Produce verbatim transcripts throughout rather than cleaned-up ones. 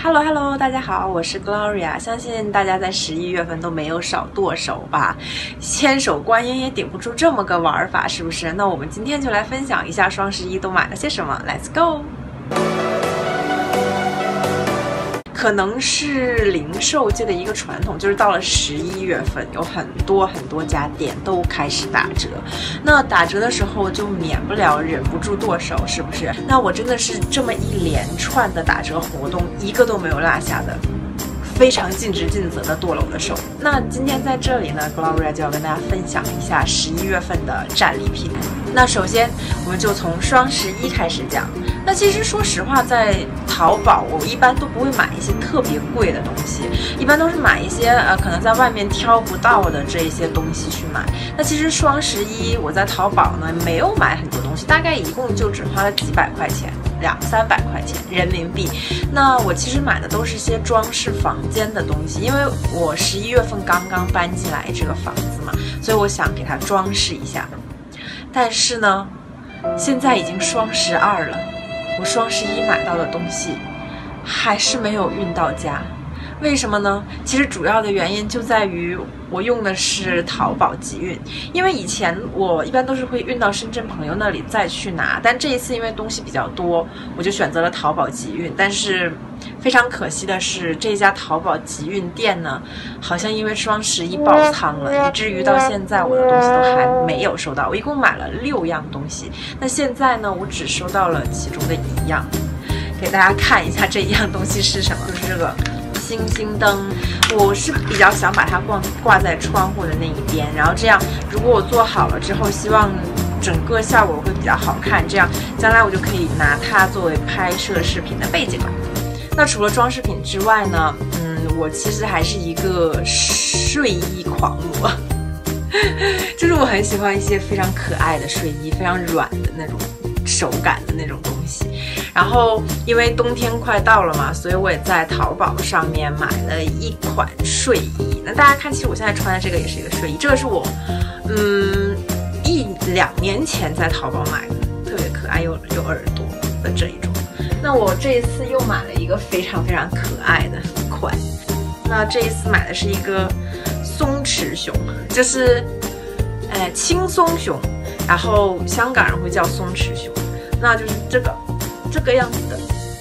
Hello Hello， 大家好，我是 Gloria。相信大家在十一月份都没有少剁手吧？千手观音也顶不住这么个玩法，是不是？那我们今天就来分享一下双十一都买了些什么 ，Let's go！ 可能是零售界的一个传统，就是到了十一月份，有很多很多家店都开始打折。那打折的时候就免不了忍不住剁手，是不是？那我真的是这么一连串的打折活动，一个都没有落下的。 非常尽职尽责的剁了我的手。那今天在这里呢 ，Gloria 就要跟大家分享一下十一月份的战利品。那首先，我们就从双十一开始讲。那其实说实话，在淘宝我一般都不会买一些特别贵的东西，一般都是买一些呃可能在外面挑不到的这一些东西去买。那其实双十一我在淘宝呢没有买很多东西，大概一共就只花了几百块钱。 两三百块钱人民币，那我其实买的都是些装饰房间的东西，因为我十一月份刚刚搬进来这个房子嘛，所以我想给它装饰一下。但是呢，现在已经双十二了，我双十一买到的东西还是没有运到家。 为什么呢？其实主要的原因就在于我用的是淘宝集运，因为以前我一般都是会运到深圳朋友那里再去拿，但这一次因为东西比较多，我就选择了淘宝集运。但是非常可惜的是，这家淘宝集运店呢，好像因为双十一爆仓了，以至于到现在我的东西都还没有收到。我一共买了六样东西，那现在呢，我只收到了其中的一样，给大家看一下这一样东西是什么，就是这个。 星星灯，我是比较想把它挂挂在窗户的那一边，然后这样，如果我做好了之后，希望整个效果会比较好看，这样将来我就可以拿它作为拍摄视频的背景了。那除了装饰品之外呢，嗯，我其实还是一个睡衣狂魔，就是我很喜欢一些非常可爱的睡衣，非常软的那种手感的那种东西。 然后，因为冬天快到了嘛，所以我也在淘宝上面买了一款睡衣。那大家看，其实我现在穿的这个也是一个睡衣，这个是我，嗯，一两年前在淘宝买的，特别可爱又有耳朵的这一种。那我这一次又买了一个非常非常可爱的款，那这一次买的是一个松弛熊，就是，哎，轻松熊，然后香港人会叫松弛熊，那就是这个。 这个样子的，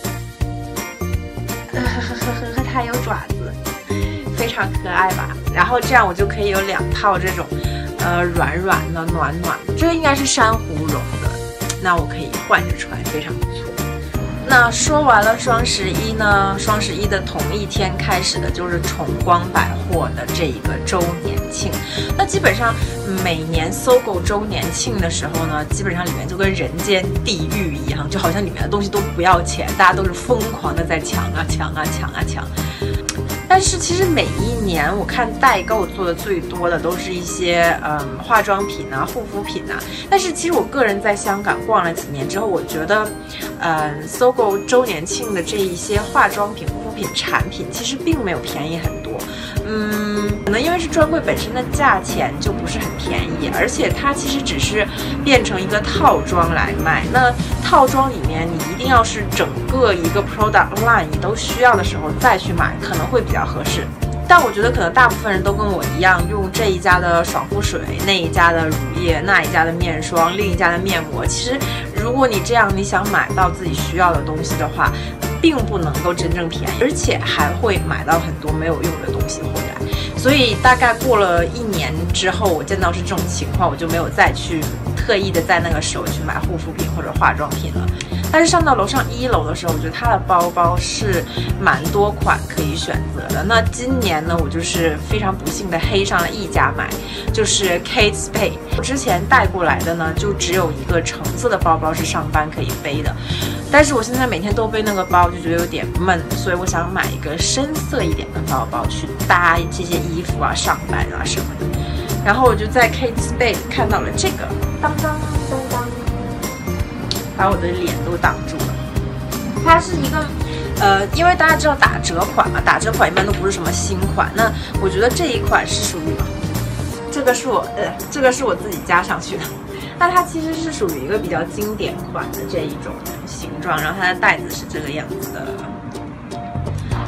呵呵呵呵呵，它有爪子，非常可爱吧？然后这样我就可以有两套这种，呃，软软的、暖暖的。这个应该是珊瑚绒的，那我可以换着穿，非常不错。那说完了双十一呢，双十一的同一天开始的就是崇光百货的这一个周年庆。那基本上每年搜狗周年庆的时候呢，基本上里面就跟人间地狱一样，就好像里面的东西都不要钱，大家都是疯狂的在抢啊抢啊抢啊抢。但是其实每一年我看代购做的最多的都是一些嗯化妆品啊、护肤品啊。但是其实我个人在香港逛了几年之后，我觉得，嗯，搜狗周年庆的这一些化妆品、护肤品产品其实并没有便宜很多。嗯，可能因为是专柜本身的价钱就不是很便宜，而且它其实只是变成一个套装来卖。那套装里面你一定要是整个一个 product line 你都需要的时候再去买，可能会比较合适。但我觉得可能大部分人都跟我一样，用这一家的爽肤水，那一家的乳液，那一家的面霜，另一家的面膜。其实如果你这样你想买到自己需要的东西的话，并不能够真正便宜，而且还会买到很多没有用的东西回来。所以大概过了一年之后，我见到是这种情况，我就没有再去特意的在那个时候去买护肤品或者化妆品了。但是上到楼上一楼的时候，我觉得它的包包是蛮多款可以选择的。那今年呢，我就是非常不幸的黑上了一家买，就是 Kate Spade。我之前带过来的呢，就只有一个橙色的包包是上班可以背的，但是我现在每天都背那个包，就觉得有点闷，所以我想买一个深色一点的包包去搭这些衣服啊、上班啊什么的。然后我就在 Kate Spade 看到了这个，当当当当。把我的脸都挡住了。它是一个，呃，因为大家知道打折款嘛，打折款一般都不是什么新款。那我觉得这一款是属于，这个是我，呃，这个是我自己加上去的。那它其实是属于一个比较经典款的这一种形状，然后它的袋子是这个样子的。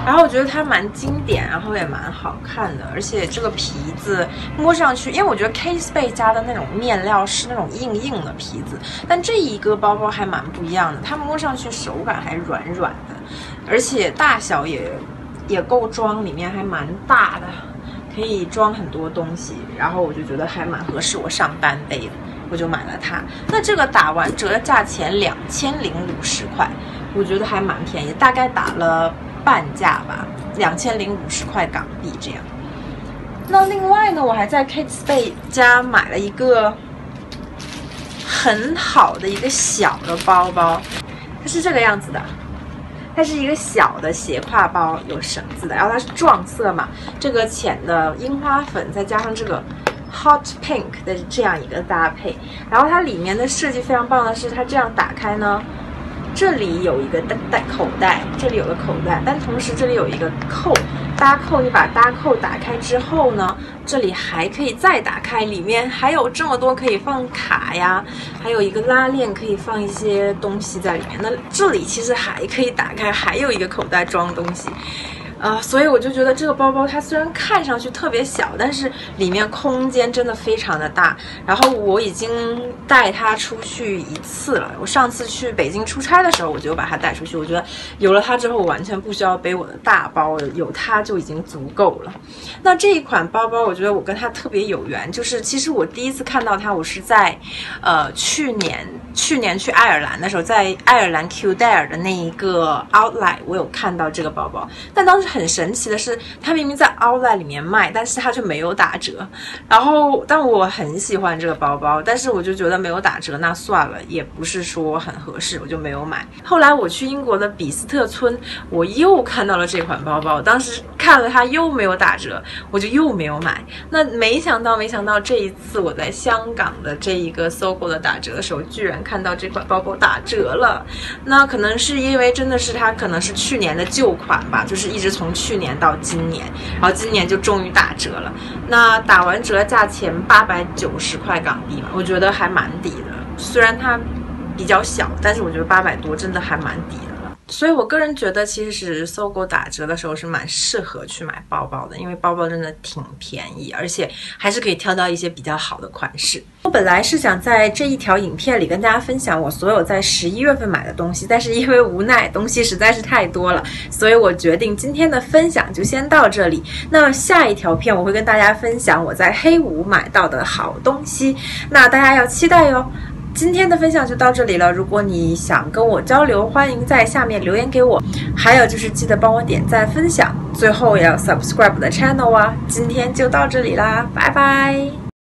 然后我觉得它蛮经典，然后也蛮好看的，而且这个皮子摸上去，因为我觉得 Kate Spade 家的那种面料是那种硬硬的皮子，但这一个包包还蛮不一样的，它摸上去手感还软软的，而且大小也也够装，里面还蛮大的，可以装很多东西，然后我就觉得还蛮合适我上班背的，我就买了它。那这个打完折的价钱两千零五十块，我觉得还蛮便宜，大概打了半价吧，两千零五十块港币这样。那另外呢，我还在 Kate Spade 家买了一个很好的一个小的包包，它是这个样子的。它是一个小的斜挎包，有绳子的，然后它是撞色嘛，这个浅的樱花粉再加上这个 hot pink 的这样一个搭配，然后它里面的设计非常棒的是，它这样打开呢，这里有一个带带口袋，这里有个口袋，但同时这里有一个扣搭扣，你把搭扣打开之后呢，这里还可以再打开，里面还有这么多可以放卡呀，还有一个拉链可以放一些东西在里面。那这里其实还可以打开，还有一个口袋装东西。呃，所以我就觉得这个包包它虽然看上去特别小，但是里面空间真的非常的大。然后我已经带它出去一次了，我上次去北京出差的时候我就把它带出去，我觉得有了它之后我完全不需要背我的大包了，有它就已经足够了。那这一款包包我觉得我跟它特别有缘，就是其实我第一次看到它，我是在呃去年去年去爱尔兰的时候，在爱尔兰 Kildare 的那一个 outlet 我有看到这个包包，但当时很神奇的是，它明明在 outlet 里面卖，但是它就没有打折。然后，但我很喜欢这个包包，但是我就觉得没有打折，那算了，也不是说很合适，我就没有买。后来我去英国的比斯特村，我又看到了这款包包，当时看了它又没有打折，我就又没有买。那没想到，没想到这一次我在香港的这一个 Sogo 的打折的时候，居然看到这款包包打折了。那可能是因为真的是它可能是去年的旧款吧，就是一直从从去年到今年，然后今年就终于打折了。那打完折价钱八百九十块港币嘛，我觉得还蛮抵的。虽然它比较小，但是我觉得八百多真的还蛮抵的。所以我个人觉得，其实Sogo打折的时候是蛮适合去买包包的，因为包包真的挺便宜，而且还是可以挑到一些比较好的款式。我本来是想在这一条影片里跟大家分享我所有在十一月份买的东西，但是因为无奈东西实在是太多了，所以我决定今天的分享就先到这里。那下一条片我会跟大家分享我在黑五买到的好东西，那大家要期待哟。今天的分享就到这里了，如果你想跟我交流，欢迎在下面留言给我，还有就是记得帮我点赞分享，最后也要 subscribe 我的 channel 啊。今天就到这里啦，拜拜。